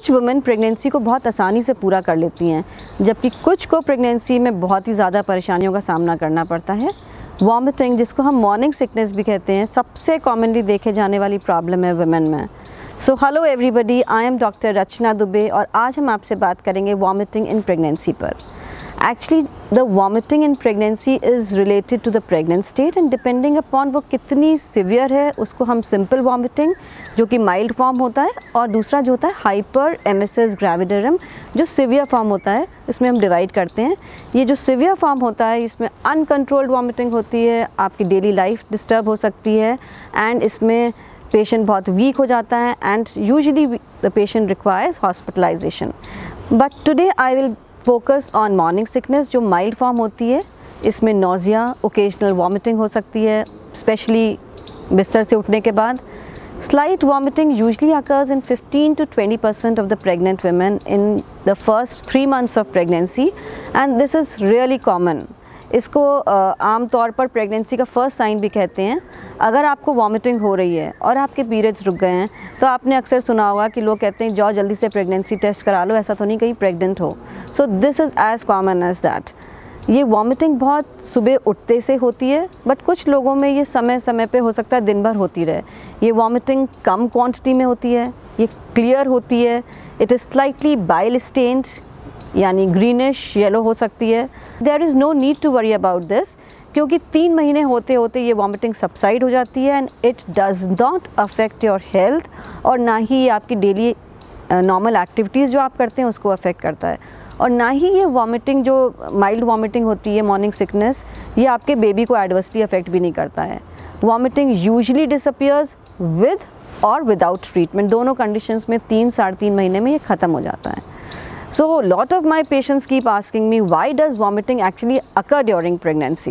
कुछ women pregnancy को बहुत आसानी से पूरा कर लेती हैं, जबकि कुछ को प्रेगनेंसी में बहुत ही ज़्यादा परेशानियों का सामना करना पड़ता है। वॉमिटिंग, जिसको हम मॉर्निंग सिकनेस भी कहते हैं, सबसे कॉमनली देखे जाने वाली प्रॉब्लम है वुमेन में। So hello everybody, I am doctor Rachna Dubey और आज हम आपसे बात करेंगे वॉमिटिंग इन प्रेगनेंसी पर। Actually the vomiting in pregnancy is related to the pregnant state and depending upon वो कितनी सिवियर है उसको हम सिंपल वॉमिटिंग, जो कि माइल्ड फॉर्म होता है, और दूसरा जो होता है हाइपर एमेसिस ग्रेविडरम, जो सिवियर फॉर्म होता है, इसमें हम डिवाइड करते हैं। ये जो सिवियर फॉर्म होता है इसमें अनकंट्रोल्ड वॉमिटिंग होती है, आपकी डेली लाइफ डिस्टर्ब हो सकती है एंड इसमें पेशेंट बहुत वीक हो जाता है and usually the patient requires hospitalisation. But today I will focus on morning sickness, जो माइल्ड फॉर्म होती है। इसमें नोजिया, ओकेजनल वॉमिटिंग हो सकती है, स्पेशली बिस्तर से उठने के बाद। Slight vomiting usually occurs in 15 to 20% of the pregnant women in the first 3 months of pregnancy and this is really common. इसको आम तौर पर प्रेगनेंसी का फर्स्ट साइन भी कहते हैं। अगर आपको वॉमिटिंग हो रही है और आपके पीरियड्स रुक गए हैं तो आपने अक्सर सुना होगा कि लोग कहते हैं जाओ जल्दी से प्रेगनेंसी टेस्ट करा लो, ऐसा तो नहीं कहीं प्रेग्नेंट हो। So this is as common as that. ये वॉमिटिंग बहुत सुबह उठते से होती है, बट कुछ लोगों में ये समय समय पे हो सकता है दिन भर होती रहे। ये वॉमिटिंग कम क्वांटिटी में होती है, ये क्लियर होती है, it is slightly bile stained यानी ग्रीनिश येलो हो सकती है। There is no need to worry about this, क्योंकि 3 महीने होते होते ये वॉमिटिंग सबसाइड हो जाती है and it does not affect your health, और ना ही ये आपकी डेली नॉर्मल एक्टिविटीज़ जो आप करते हैं उसको अफेक्ट करता है, और ना ही ये वॉमिटिंग जो माइल्ड वॉमिटिंग होती है मॉर्निंग सिकनेस, ये आपके बेबी को एडवर्सली अफेक्ट भी नहीं करता है। वॉमिटिंग यूजुअली डिसअपियर्स विद और विदाउट ट्रीटमेंट, दोनों कंडीशंस में 3-3.5 महीने में ये ख़त्म हो जाता है। So a lot of my patients keep asking me, why does vomiting actually occur during pregnancy?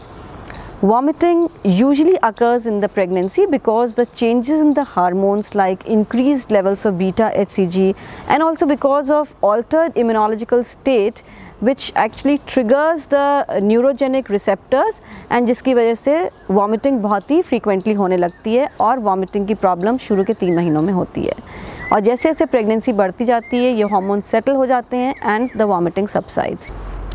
Vomiting usually occurs in the pregnancy because the changes in the hormones like increased levels of beta HCG and also because of altered immunological state which actually triggers the neurogenic receptors and जिसकी वजह से vomiting बहुत ही frequently होने लगती है और vomiting की problem शुरू के 3 महीनों में होती है, और जैसे जैसे प्रेगनेंसी बढ़ती जाती है ये हार्मोन सेटल हो जाते हैं and the vomiting subsides.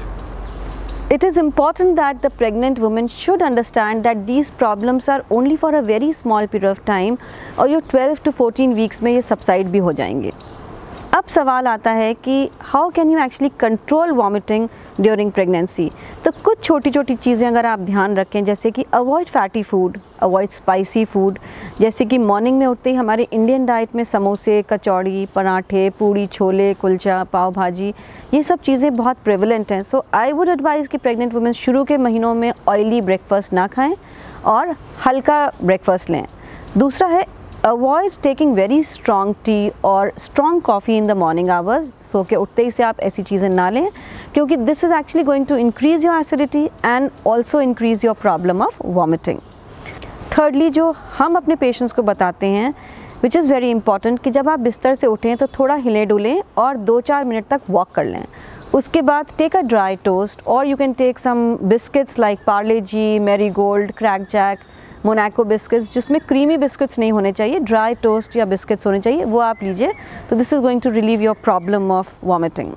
It is important that the pregnant woman should understand that these problems are only for a very small period of time और ये 12 to 14 weeks में ये सबसाइड भी हो जाएंगे। अब सवाल आता है कि how can you actually control vomiting during pregnancy. तो कुछ छोटी छोटी चीज़ें अगर आप ध्यान रखें, जैसे कि avoid fatty food, avoid spicy food, जैसे कि मॉर्निंग में उठते ही हमारे इंडियन डाइट में समोसे, कचौड़ी, पराठे, पूड़ी, छोले, कुलचा, पाव भाजी, ये सब चीज़ें बहुत प्रेवलेंट हैं। सो आई वुड एडवाइज़ कि प्रेग्नेंट वुमेन शुरू के महीनों में ऑयली ब्रेकफास्ट ना खाएँ और हल्का ब्रेकफास्ट लें। दूसरा है avoid taking very strong tea और strong coffee in the morning hours. So के उठते ही से आप ऐसी चीज़ें ना लें, क्योंकि this is actually going to increase your acidity and also increase your problem of vomiting. Thirdly, जो हम अपने पेशेंट्स को बताते हैं विच इज़ वेरी इंपॉर्टेंट, कि जब आप बिस्तर से उठें तो थोड़ा हिले डुलें और 2-4 मिनट तक वॉक कर लें। उसके बाद टेक अ ड्राई टोस्ट और you can take some biscuits like Parle G, Marie gold, Krackjack, Monaco biscuits, जिसमें क्रीमी बिस्किट्स नहीं होने चाहिए, ड्राई टोस्ट या बिस्किट्स होने चाहिए, वो आप लीजिए। तो this is going to relieve your problem of vomiting.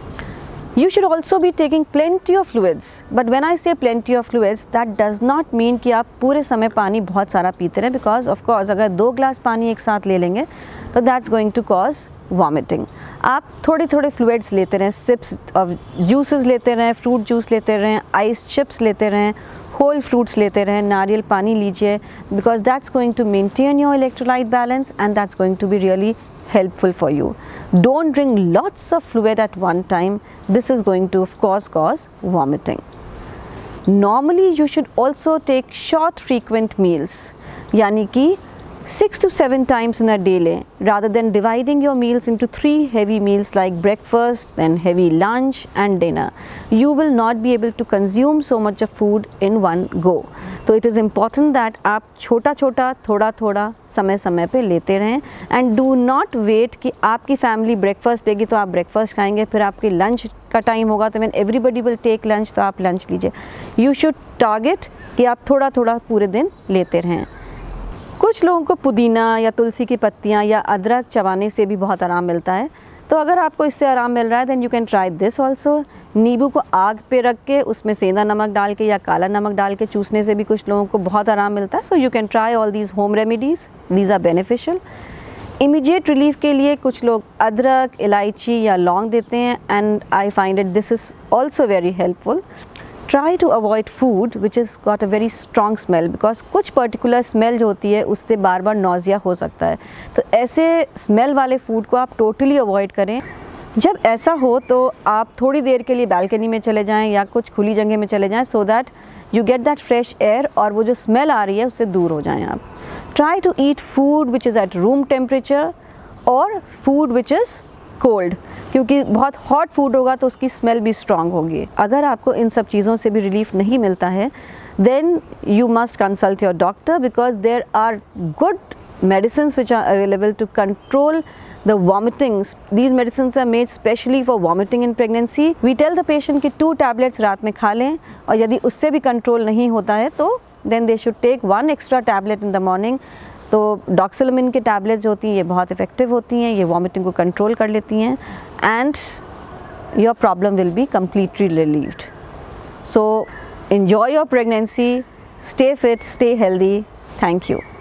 You should also be taking plenty of fluids, but when I say plenty of fluids, that does not mean कि आप पूरे समय पानी बहुत सारा पीते रहें, because of course अगर 2 ग्लास पानी एक साथ ले लेंगे तो that's going to cause vomiting। आप थोड़े थोड़े फ्लूइड्स लेते रहें, सिप्स ऑफ जूसेस लेते रहें, फ्रूट जूस लेते रहें, आइस चिप्स लेते रहें, होल फ्रूट्स लेते रहें, नारियल पानी लीजिए, because that's going to maintain your electrolyte balance and that's going to be really helpful for you. Don't drink lots of fluid at one time. This is going to of course cause vomiting. Normally you should also take short frequent meals, यानी कि 6 to 7 times in a day लें, rather than dividing your meals into 3 heavy meals like breakfast, then heavy lunch and dinner. You will not be able to consume so much of food in one go. तो it is important that आप छोटा छोटा, थोड़ा थोड़ा समय समय पे लेते रहें एंड डू नॉट वेट कि आपकी फैमिली ब्रेकफास्ट देगी तो आप ब्रेकफास्ट खाएंगे, फिर आपकी लंच का टाइम होगा तो when everybody will take lunch तो आप लंच लीजिए। यू शुड टारगेट कि आप थोड़ा थोड़ा पूरे दिन लेते रहें। कुछ लोगों को पुदीना या तुलसी की पत्तियाँ या अदरक चबाने से भी बहुत आराम मिलता है, तो अगर आपको इससे आराम मिल रहा है then you can try this also. नींबू को आग पे रख के उसमें सेंधा नमक डाल के या काला नमक डाल के चूसने से भी कुछ लोगों को बहुत आराम मिलता है। So you can try all these home remedies, these are beneficial. Immediate relief के लिए कुछ लोग अदरक, इलायची या लौंग देते हैं, and I find it this is also very helpful. Try to avoid food which is got a very strong smell, because कुछ पर्टिकुलर स्मेल जो होती है उससे बार बार नौजिया हो सकता है। तो ऐसे स्मेल वाले फूड को आप टोटली अवॉइड करें। जब ऐसा हो तो आप थोड़ी देर के लिए बालकनी में चले जाएं या कुछ खुली जगह में चले जाएं, so that you get that fresh air और वो जो स्मेल आ रही है उससे दूर हो जाएं आप। Try to eat food which is at room temperature और फूड विच इज़ कोल्ड, क्योंकि बहुत हॉट फूड होगा तो उसकी स्मेल भी स्ट्रॉन्ग होगी। अगर आपको इन सब चीज़ों से भी रिलीफ नहीं मिलता है then you must consult your doctor, because there are good medicines which are available to control the vomitings. These medicines are made specially for vomiting in pregnancy. We tell the patient कि 2 tablets रात में खा लें, और यदि उससे भी control नहीं होता है तो then they should take 1 extra tablet in the morning. तो डॉक्सिलामिन के टैबलेट्स जो होती हैं ये बहुत इफ़ेक्टिव होती हैं, ये वॉमिटिंग को कंट्रोल कर लेती हैं, and your problem will be completely relieved. So enjoy your pregnancy, stay fit, stay healthy. Thank you.